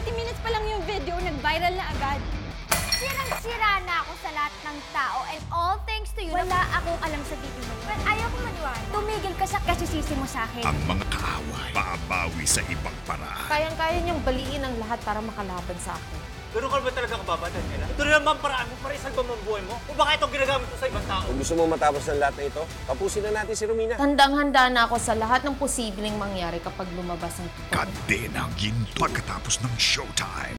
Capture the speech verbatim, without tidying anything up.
thirty minutes pa lang yung video, nag-viral na agad. Sirang-sira na ako sa lahat ng tao and all thanks to you. Wala akong alam sa video mo. But ayaw ko maniwala. Tumigil ka sa kasisisi mo sa akin. Ang mga kaaway, babawi sa ibang paraan. Kayang-kaya niyang baliin ang lahat para makalaban sa akin. Pero ka ba talaga kababat, Daniela? Ito na naman paraan mo para isalba mo ang buhay mo? O baka ito ginagamit mo sa ibang tao? Kung gusto mo matapos ng lahat na ito, tapusin na natin si Romina. Handang-handa na ako sa lahat ng posibleng mangyari kapag lumabas ang totoo. Kadenang ginto pagkatapos ng showtime.